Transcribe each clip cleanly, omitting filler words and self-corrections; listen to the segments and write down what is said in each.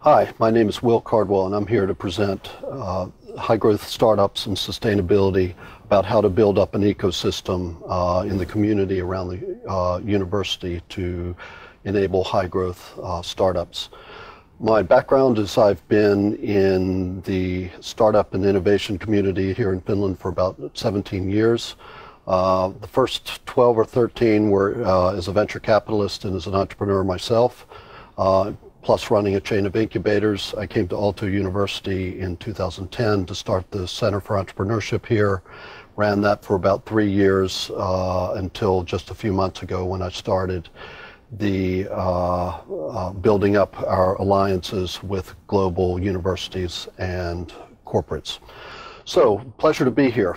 Hi, my name is Will Cardwell, and I'm here to present high-growth startups and sustainability about how to build up an ecosystem in the community around the university to enable high-growth startups. My background is I've been in the startup and innovation community here in Finland for about 17 years. The first 12 or 13 were as a venture capitalist and as an entrepreneur myself. Plus running a chain of incubators. I came to Aalto University in 2010 to start the Center for Entrepreneurship here. Ran that for about 3 years until just a few months ago when I started the building up our alliances with global universities and corporates. So, pleasure to be here.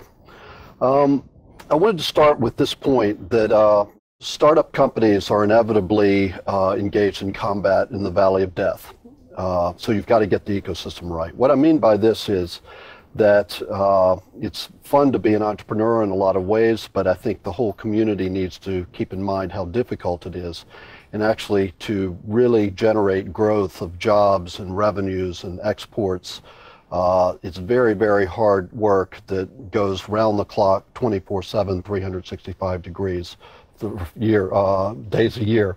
I wanted to start with this point that startup companies are inevitably engaged in combat in the valley of death. So you've got to get the ecosystem right. What I mean by this is that it's fun to be an entrepreneur in a lot of ways, but I think the whole community needs to keep in mind how difficult it is, and actually to really generate growth of jobs and revenues and exports. It's very, very hard work that goes round the clock, 24/7, 365 degrees. Days a year.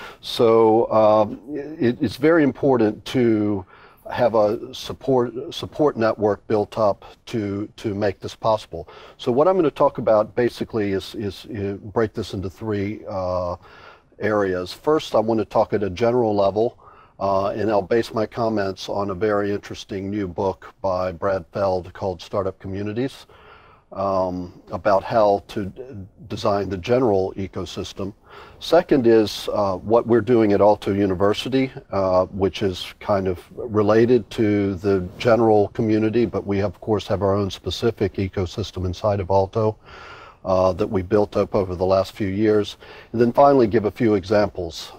So it's very important to have a support network built up to make this possible. So what I'm going to talk about basically is break this into three areas. First, I want to talk at a general level, and I'll base my comments on a very interesting new book by Brad Feld called Startup Communities. About how to design the general ecosystem. Second is what we're doing at Aalto University, which is kind of related to the general community, but we of course have our own specific ecosystem inside of Aalto that we built up over the last few years. And then finally give a few examples.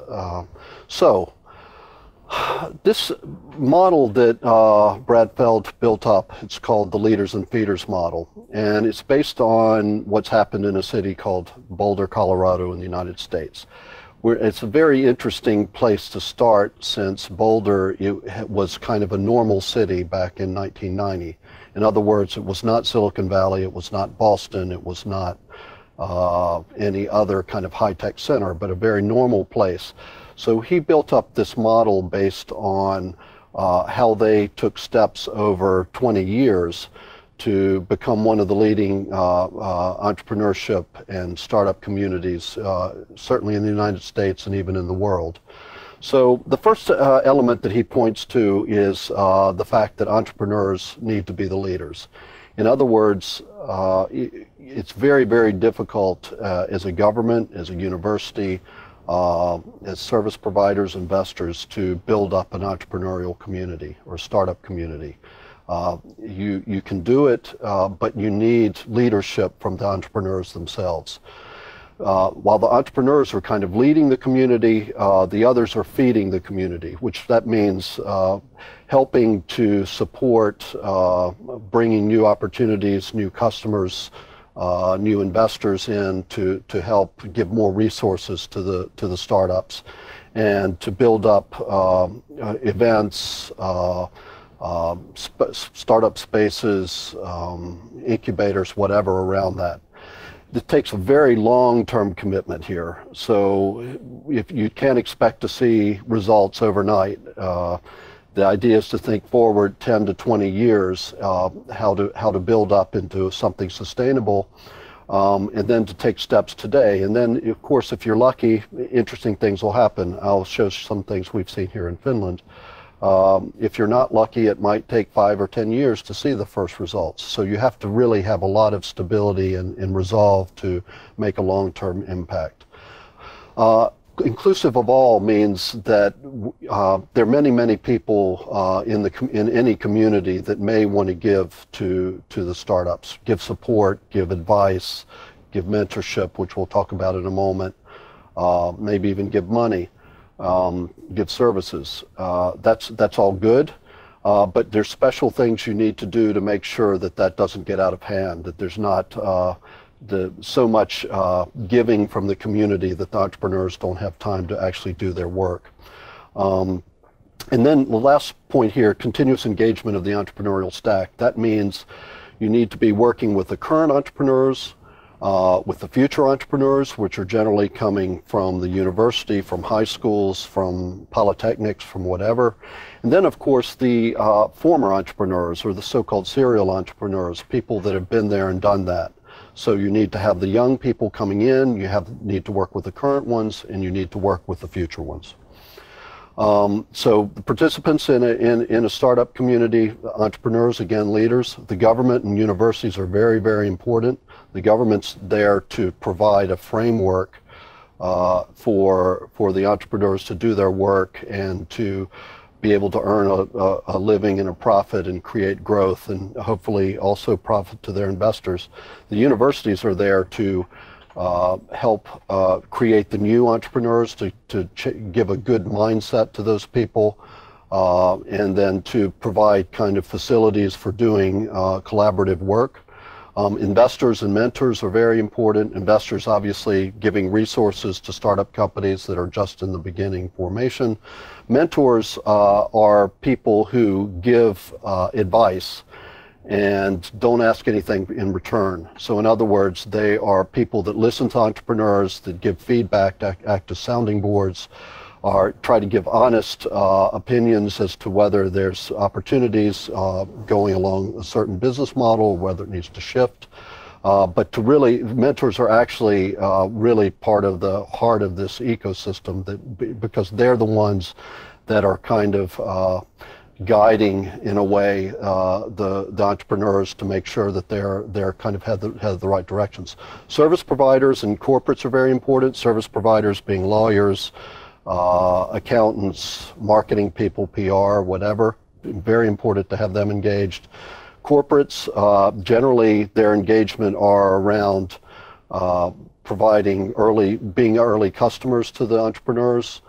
This model that Brad Feld built up, it's called the Leaders and Feeders model, and it's based on what's happened in a city called Boulder, Colorado in the United States. It's a very interesting place to start since Boulder was kind of a normal city back in 1990. In other words, it was not Silicon Valley, it was not Boston, it was not any other kind of high-tech center, but a very normal place. So he built up this model based on how they took steps over 20 years to become one of the leading entrepreneurship and startup communities, certainly in the United States and even in the world. So the first element that he points to is the fact that entrepreneurs need to be the leaders. In other words, it's very, very difficult as a government, as a university, as service providers, investors, to build up an entrepreneurial community or startup community. You can do it, but you need leadership from the entrepreneurs themselves. While the entrepreneurs are kind of leading the community, the others are feeding the community, which that means helping to support bringing new opportunities, new customers, new investors in to help give more resources to the startups, and to build up events, startup spaces, incubators, whatever around that. It takes a very long-term commitment here. So if you can't expect to see results overnight, the idea is to think forward 10 to 20 years, how to build up into something sustainable, and then to take steps today. And then, of course, if you're lucky, interesting things will happen. I'll show some things we've seen here in Finland. If you're not lucky, it might take 5 or 10 years to see the first results. So you have to really have a lot of stability and resolve to make a long-term impact. Inclusive of all means that there are many, many people in any community that may want to give to the startups, give support, give advice, give mentorship, which we'll talk about in a moment, maybe even give money, give services. That's all good, but there's special things you need to do to make sure that that doesn't get out of hand, that there's not so much giving from the community that the entrepreneurs don't have time to actually do their work. And then the last point here, continuous engagement of the entrepreneurial stack. That means you need to be working with the current entrepreneurs, with the future entrepreneurs, which are generally coming from the university, from high schools, from polytechnics, from whatever. And then, of course, the former entrepreneurs, or the so-called serial entrepreneurs, people that have been there and done that. So you need to have the young people coming in, need to work with the current ones, and you need to work with the future ones. So the participants in a startup community, entrepreneurs, again, leaders, the government and universities are very, very important. The government's there to provide a framework for the entrepreneurs to do their work and to be able to earn a living and a profit and create growth, and hopefully also profit to their investors. The universities are there to help create the new entrepreneurs, to give a good mindset to those people, and then to provide kind of facilities for doing collaborative work. Investors and mentors are very important. Investors obviously giving resources to startup companies that are just in the beginning formation. Mentors are people who give advice and don't ask anything in return. So in other words, they are people that listen to entrepreneurs, that give feedback, act as sounding boards, or try to give honest opinions as to whether there's opportunities going along a certain business model, whether it needs to shift. But to really, mentors are actually really part of the heart of this ecosystem, because they're the ones that are kind of guiding, in a way, the entrepreneurs to make sure that they're kind of head the right directions. Service providers and corporates are very important. Service providers being lawyers, accountants, marketing people, PR, whatever. Very important to have them engaged. Corporates, generally their engagement are around being early customers to the entrepreneurs,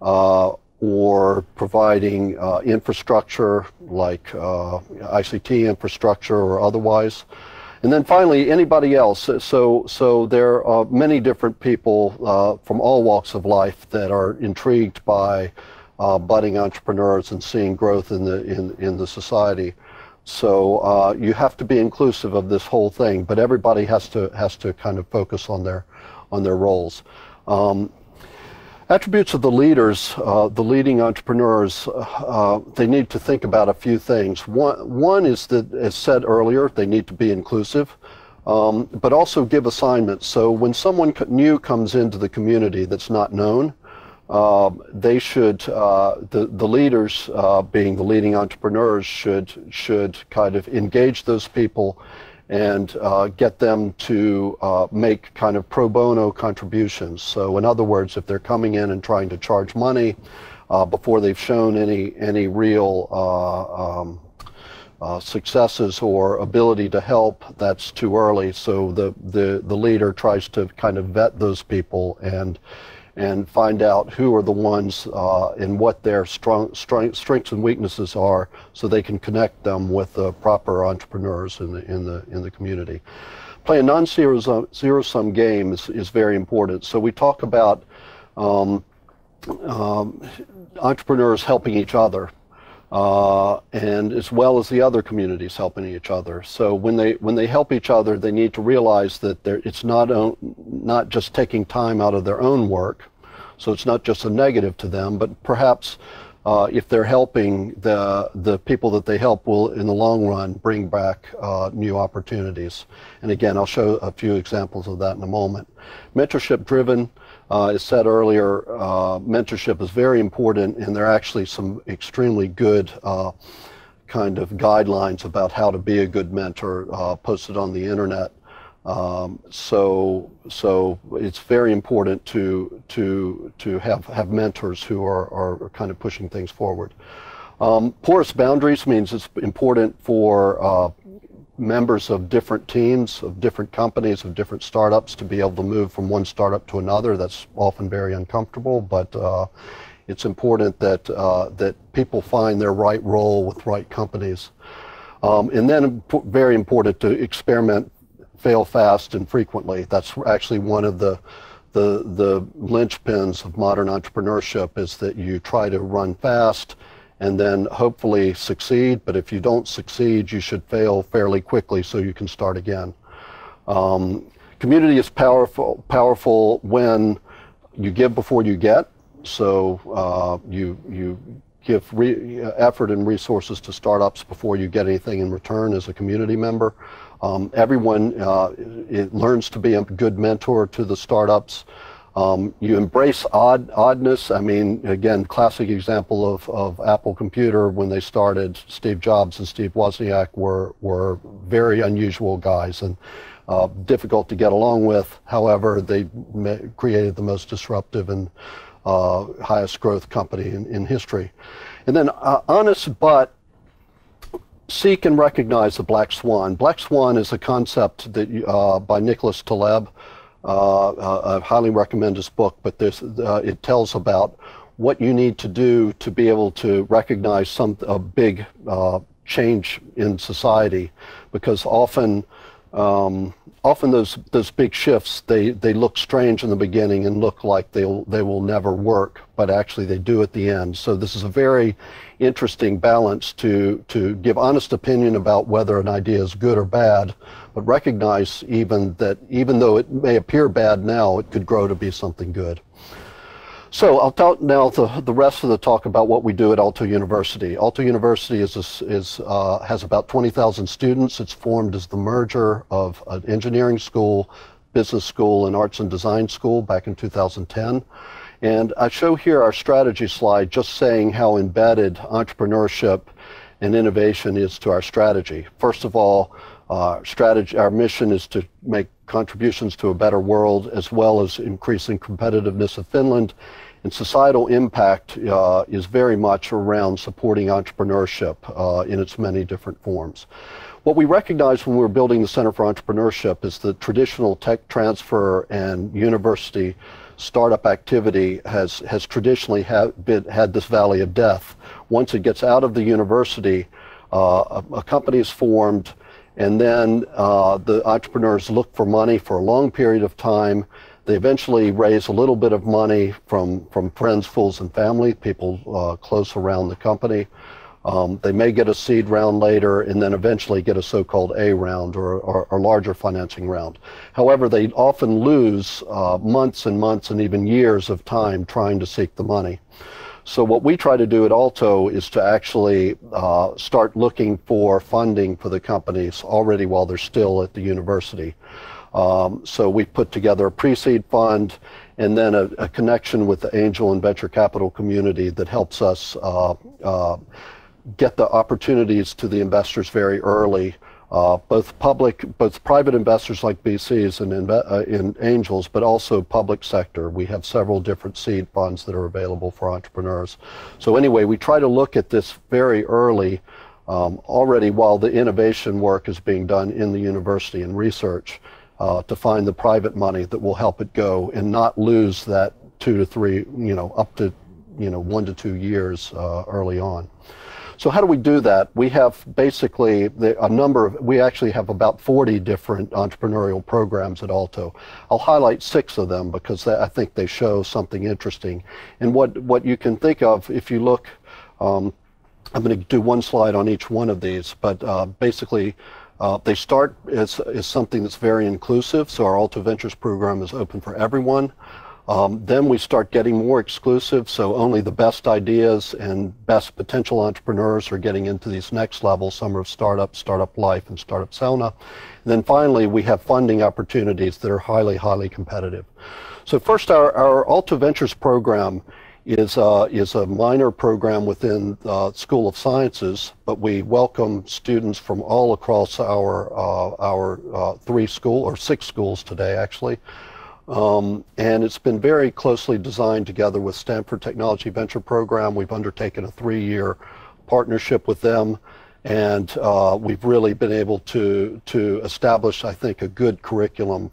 or providing infrastructure like ICT infrastructure or otherwise. And then finally, anybody else. So there are many different people from all walks of life that are intrigued by budding entrepreneurs and seeing growth in the society. So you have to be inclusive of this whole thing, but everybody has to kind of focus on their roles. Attributes of the leaders, the leading entrepreneurs, they need to think about a few things. One is that, as said earlier, they need to be inclusive, but also give assignments. So when someone new comes into the community that's not known, they should, the leaders, being the leading entrepreneurs, should kind of engage those people and get them to make kind of pro bono contributions. So in other words, if they're coming in and trying to charge money before they've shown any real successes or ability to help, that's too early. So the leader tries to kind of vet those people and find out who are the ones and what their strengths and weaknesses are, so they can connect them with the proper entrepreneurs in the community. Play a non-zero-sum game is very important. So we talk about entrepreneurs helping each other, and as well as the other communities helping each other. So when they help each other, they need to realize that it's not just taking time out of their own work. So it's not just a negative to them, but perhaps if they're helping, the people that they help will, in the long run, bring back new opportunities. And again, I'll show a few examples of that in a moment. Mentorship driven. As said earlier, mentorship is very important, and there are actually some extremely good kind of guidelines about how to be a good mentor posted on the internet. So it's very important to have mentors who are kind of pushing things forward. Porous boundaries means it's important for members of different teams, of different companies, of different startups to be able to move from one startup to another. That's often very uncomfortable, but it's important that people find their right role with right companies. And then very important to experiment, fail fast and frequently. That's actually one of the linchpins of modern entrepreneurship, is that you try to run fast and then hopefully succeed. But if you don't succeed, you should fail fairly quickly so you can start again. Community is powerful when you give before you get. So you give effort and resources to startups before you get anything in return as a community member. Everyone learns to be a good mentor to the startups. You embrace oddness. I mean, again, classic example of Apple Computer when they started. Steve Jobs and Steve Wozniak were very unusual guys and difficult to get along with. However, they created the most disruptive and highest growth company in history. And then honest but seek and recognize the black swan. Black swan is a concept that by Nicholas Taleb. I highly recommend this book, but it tells about what you need to do to be able to recognize a big change in society, because often those big shifts, they look strange in the beginning and look like they will never work, but actually they do at the end. So this is a very interesting balance to give honest opinion about whether an idea is good or bad, but recognize even though it may appear bad now, it could grow to be something good. So I'll talk now the rest of the talk about what we do at Aalto University. Aalto University has about 20,000 students. It's formed as the merger of an engineering school, business school, and arts and design school back in 2010. And I show here our strategy slide just saying how embedded entrepreneurship and innovation is to our strategy. First of all, our mission is to make contributions to a better world, as well as increasing competitiveness of Finland. And societal impact is very much around supporting entrepreneurship in its many different forms. What we recognized when we were building the Center for Entrepreneurship is that traditional tech transfer and university startup activity has traditionally had this valley of death. Once it gets out of the university, a company is formed, and then the entrepreneurs look for money for a long period of time. They eventually raise a little bit of money from friends, fools, and family, people close around the company. They may get a seed round later and then eventually get a so-called A round or larger financing round. However, they often lose months and months and even years of time trying to seek the money. So what we try to do at Aalto is to actually start looking for funding for the companies already while they're still at the university. So we put together a pre-seed fund and then a connection with the angel and venture capital community that helps us get the opportunities to the investors very early, both private investors like VCs and angels, but also public sector. We have several different seed funds that are available for entrepreneurs. So anyway, we try to look at this very early, already while the innovation work is being done in the university and research, to find the private money that will help it go and not lose that 2 to 3, up to 1 to 2 years early on. So how do we do that? We have basically we actually have about 40 different entrepreneurial programs at Aalto. I'll highlight 6 of them because I think they show something interesting. And what you can think of if you look, I'm going to do one slide on each one of these, but basically they start as something that's very inclusive. So our Aalto Ventures program is open for everyone. Then we start getting more exclusive, so only the best ideas and best potential entrepreneurs are getting into these next levels. Some are Startup, Startup Life, and Startup Sauna. And then finally, we have funding opportunities that are highly, highly competitive. So first, our Aalto Ventures program is a minor program within the School of Sciences, but we welcome students from all across our 6 schools today, actually. And it's been very closely designed together with Stanford Technology Venture Program. We've undertaken a 3-year partnership with them, and we've really been able to establish, I think, a good curriculum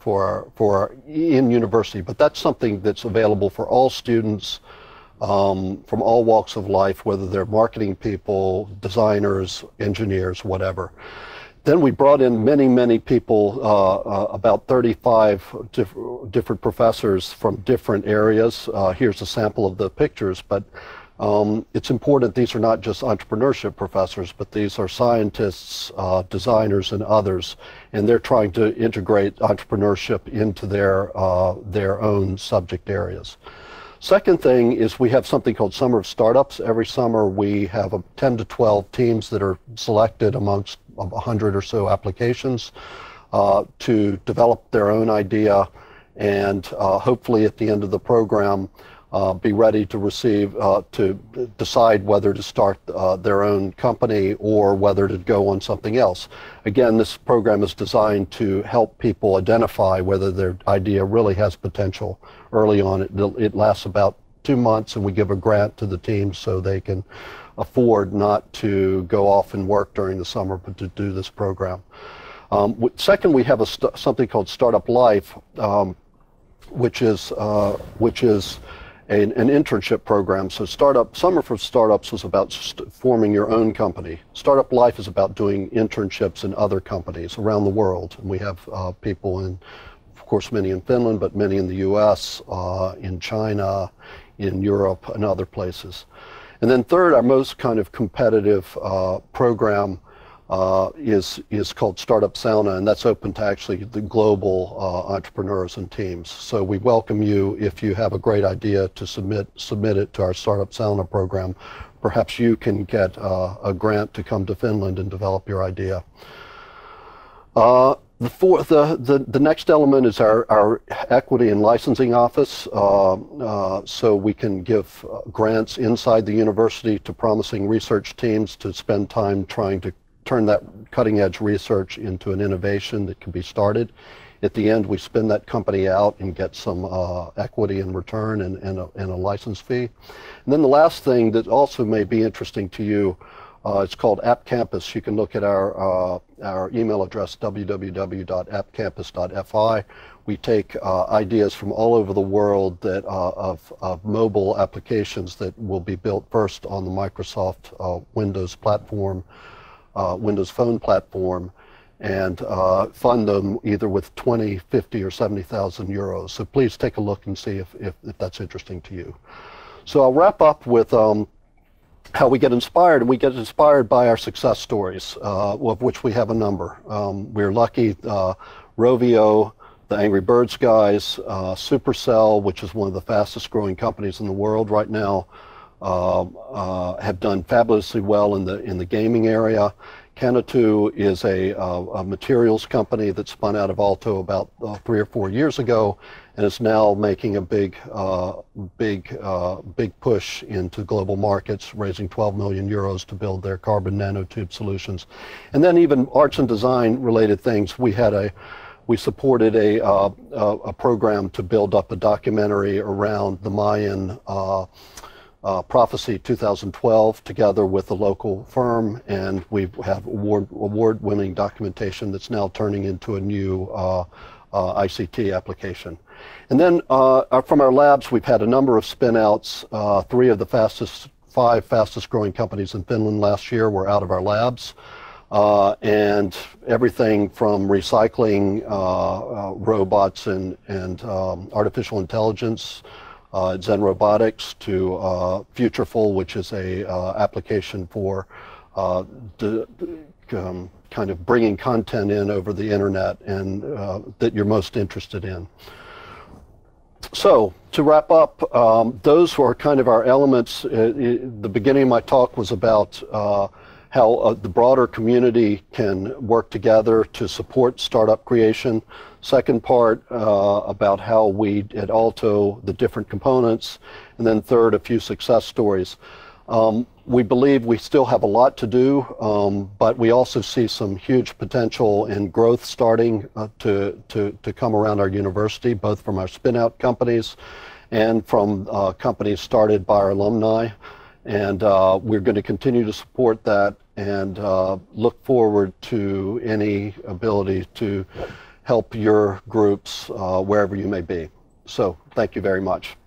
in university. But that's something that's available for all students from all walks of life, whether they're marketing people, designers, engineers, whatever. Then we brought in many, many people, about 35 different professors from different areas. Here's a sample of the pictures, but It's important these are not just entrepreneurship professors, but these are scientists, designers, and others, and they're trying to integrate entrepreneurship into their own subject areas. Second thing is we have something called Summer of Startups. Every summer we have 10 to 12 teams that are selected amongst 100 or so applications to develop their own idea, and hopefully at the end of the program be ready to to decide whether to start their own company or whether to go on something else. Again, this program is designed to help people identify whether their idea really has potential early on. It lasts about 2 months, and we give a grant to the team so they can afford not to go off and work during the summer, but to do this program. Second, we have something called Startup Life, which is an internship program. So Summer for Startups was about forming your own company. Startup Life is about doing internships in other companies around the world. And we have people in, of course, many in Finland, but many in the US, in China, in Europe, and other places. And then third, our most kind of competitive program is called Startup Sauna, and that's open to actually the global entrepreneurs and teams. So we welcome you if you have a great idea to submit it to our Startup Sauna program. Perhaps you can get a grant to come to Finland and develop your idea. The next element is our equity and licensing office. So we can give grants inside the university to promising research teams to spend time trying to turn that cutting-edge research into an innovation that can be started. At the end, we spin that company out and get some equity in return and a license fee. And then the last thing that also may be interesting to you, it's called App Campus. You can look at our email address, www.appcampus.fi. We take ideas from all over the world that of mobile applications that will be built first on the Microsoft Windows platform, Windows Phone platform, and fund them either with 20, 50, or 70,000 euros. So please take a look and see if that's interesting to you. So I'll wrap up with how we get inspired, and we get inspired by our success stories, of which we have a number. We're lucky, Rovio, the Angry Birds guys, Supercell, which is one of the fastest growing companies in the world right now, have done fabulously well in the gaming area. Canatu is a materials company that spun out of Aalto about 3 or 4 years ago, and is now making a big push into global markets, raising 12 million euros to build their carbon nanotube solutions. And then even arts and design related things. We supported a program to build up a documentary around the Mayan Prophecy 2012 together with a local firm, and we have award-winning documentation that's now turning into a new ICT application. And then from our labs, we've had a number of spin-outs. 3 of the 5 fastest growing companies in Finland last year were out of our labs. And everything from recycling robots and artificial intelligence, Zen Robotics, to Futureful, which is a application for kind of bringing content in over the internet and that you're most interested in. So to wrap up, those were kind of our elements. The beginning of my talk was about how the broader community can work together to support startup creation. Second part about how we at Aalto, the different components. And then third, a few success stories. We believe we still have a lot to do, but we also see some huge potential and growth starting to come around our university, both from our spin-out companies and from companies started by our alumni. And we're going to continue to support that and look forward to any ability to help your groups wherever you may be. So thank you very much.